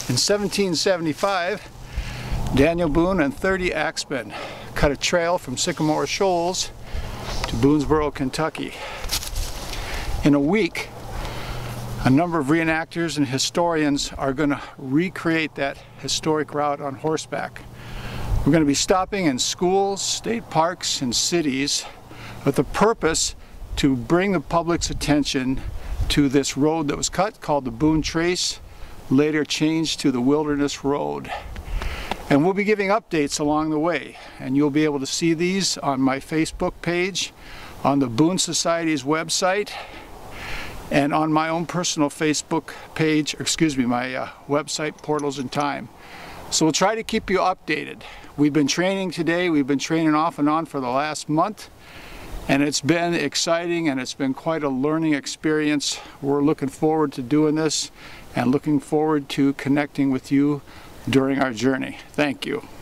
In 1775, Daniel Boone and 30 axemen cut a trail from Sycamore Shoals to Boonesborough, Kentucky. In a week, a number of reenactors and historians are going to recreate that historic route on horseback. We're going to be stopping in schools, state parks, and cities with the purpose to bring the public's attention to this road that was cut called the Boone Trace, later changed to the Wilderness Road. And we'll be giving updates along the way, and you'll be able to see these on my Facebook page, on the Boone Society's website, and on my own personal Facebook page, my website, Portals in Time. So we'll try to keep you updated. We've been training today, we've been training off and on for the last month, and it's been exciting and it's been quite a learning experience. We're looking forward to doing this and looking forward to connecting with you during our journey. Thank you.